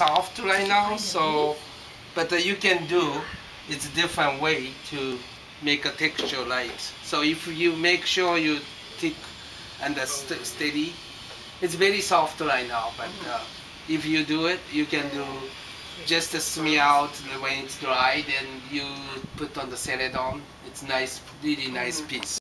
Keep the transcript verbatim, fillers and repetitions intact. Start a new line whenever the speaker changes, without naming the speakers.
soft right now, so but uh, you can do it's a different way to make a texture light. So if you make sure you thick and uh, st steady, it's very soft right now, but uh, if you do it, you can do just to smear out when it's dry, then you put on the celadon. It's nice, really nice piece.